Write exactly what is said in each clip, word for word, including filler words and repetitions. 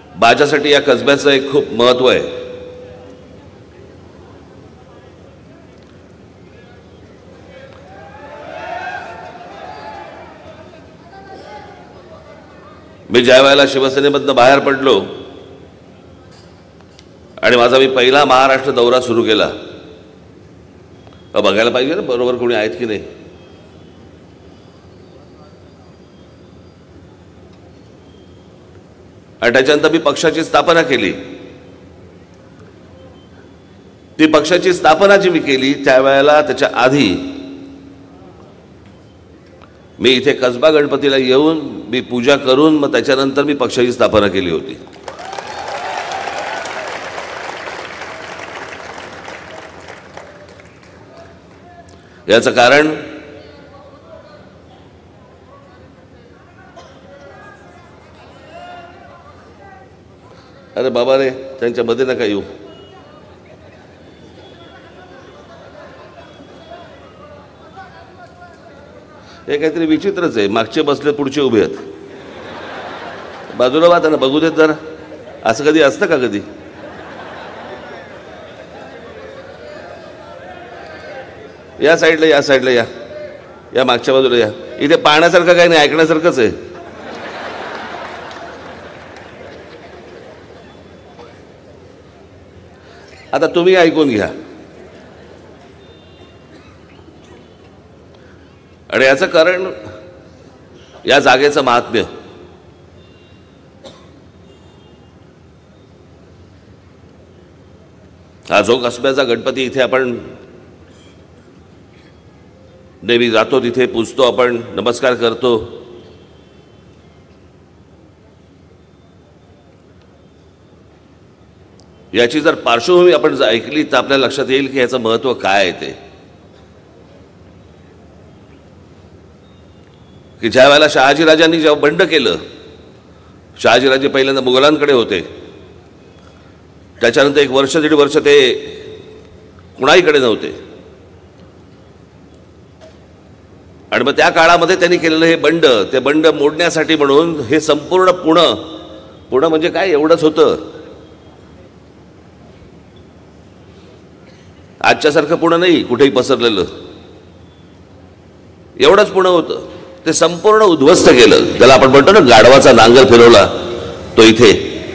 माझ्यासाठी या कसब्याचं एक खूप महत्त्व आहे. मी ज्या वेळेला शिवसेनेमधनं बाहेर पडलो आणि माझा मी पहिला महाराष्ट्र दौरा सुरू केला, बघायला पाहिजे ना बरोबर कोणी आहेत की नाही. आणि त्याच्यानंतर मी पक्षाची स्थापना केली. ती पक्षाची स्थापना जी मी केली त्यावेळेला त्याच्या आधी मी इथे कसबा गणपतीला येऊन मी पूजा करून मग त्याच्यानंतर मी पक्षाची स्थापना केली होती. याचं कारण अरे बाबा रे त्यांच्या मध्ये नका येऊ. हे काहीतरी विचित्रच आहे. मागचे बसले पुढचे उभे आहेत. बाजूला वाहता ना बघू देत जरा. असं कधी असतं का कधी? या साईडला या साईडला या या मागच्या बाजूला या. इथे पाहण्यासारखं काही नाही, ऐकण्यासारखंच आहे. आता तुम्ही ऐकून घ्या. आणि याचं कारण या जागेचं महात्म्य. हा जो कसब्याचा गणपती इथे आपण नेहमी जातो तिथे पूजतो, आपण नमस्कार करतो. याची जर पार्श्वभूमी आपण जर ऐकली तर आपल्याला लक्षात येईल की याचं महत्त्व काय आहे. ते की ज्या वेळेला शहाजीराजांनी जेव्हा बंड केलं, शहाजीराजे पहिल्यांदा मुघलांकडे होते, त्याच्यानंतर एक वर्ष दीड वर्ष ते कुणाहीकडे नव्हते. आणि मग त्या काळामध्ये त्यांनी केलेलं हे बंड, ते बंड मोडण्यासाठी म्हणून हे संपूर्ण पुणे, पुणे म्हणजे काय एवढंच होतं. आजच्यासारखं पुणे नाही कुठेही पसरलेलं, एवढंच पुणे होतं. ते संपूर्ण उद्ध्वस्त केलं. त्याला आपण म्हणतो ना गाढवाचा नांगर फिरवला, तो इथे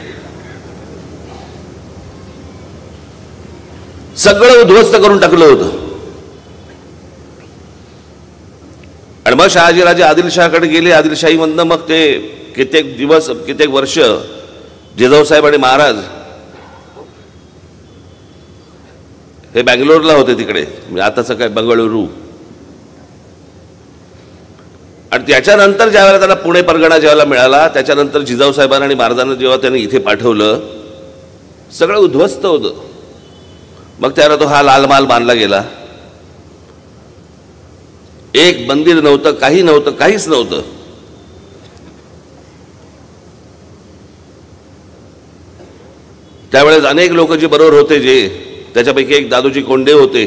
सगळं उद्ध्वस्त करून टाकलं होतं. आणि मग शहाजीराजे आदिलशहाकडे गेले. आदिलशाहीमधनं मग ते कित्येक दिवस कित्येक वर्ष जिजाऊसाहेब आणि महाराज हे बँगलोरला होते तिकडे, आताचं काय बंगळुरू. आणि त्याच्यानंतर ज्यावेळेला त्यांना पुणे परगणा ज्यावेळेला मिळाला, त्याच्यानंतर जिजाऊसाहेबांना आणि महाराजांना जेव्हा त्यांनी इथे पाठवलं, सगळं उद्ध्वस्त होतं. मग त्याला तो हा लाल महाल बांधला गेला. एक मंदिर नव्हतं, काही नव्हतं, काहीच नव्हतं. त्यावेळेस अनेक लोक जे बरोबर होते, जे त्याच्यापैकी एक दादोजी कोंडे होते.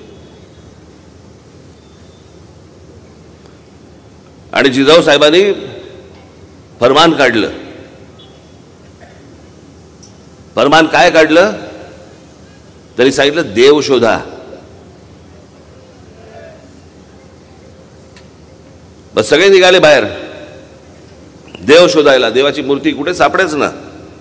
आणि जिजाऊ साहेबांनी फरमान काढलं. फरमान काय काढलं? तरी सांगितलं देव शोधा. बस सगळे निघाले बाहेर देव शोधायला. देवाची मूर्ती कुठे सापडेच ना.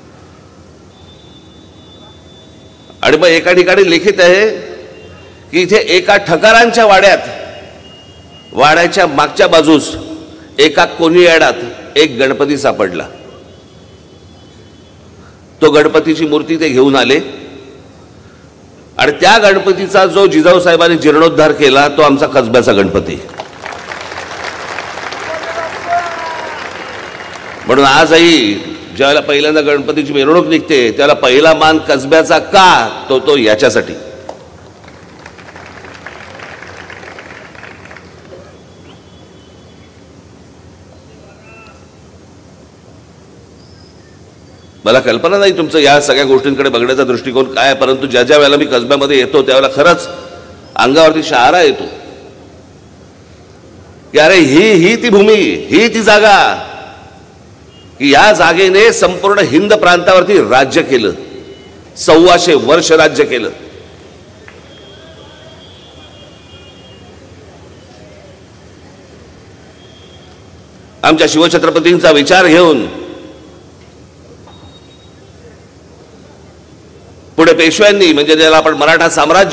आणि मग एका ठिकाणी लिखित आहे की इथे एका ठकारांच्या वाड्यात, वाड्याच्या मागच्या बाजूस एका कोणीयाडात एक गणपती सापडला. तो गणपतीची मूर्ती ते घेऊन आले. आणि त्या गणपतीचा जो जिजाऊ साहेबांनी जीर्णोद्धार केला तो आमचा कसब्याचा गणपती. म्हणून आजही ज्यावेळेला पहिल्यांदा गणपतीची मिरवणूक निघते त्याला पहिला मान कसब्याचा का, तो तो याच्यासाठी. मला कल्पना नाही तुमचं या सगळ्या गोष्टींकडे बघण्याचा दृष्टिकोन काय, परंतु ज्या ज्या वेळेला मी कसब्यामध्ये येतो त्यावेळेला खरंच अंगावरती शहारा येतो की अरे ही ही ती भूमी, ही ती जागा की या जागेने संपूर्ण हिंद प्रांतावरती राज्य केलं, सव्वाशे वर्ष राज्य केलं. आमच्या शिवछत्रपतींचा विचार घेऊन पुढे पेशव्यांनी, म्हणजे ज्याला आपण मराठा साम्राज्य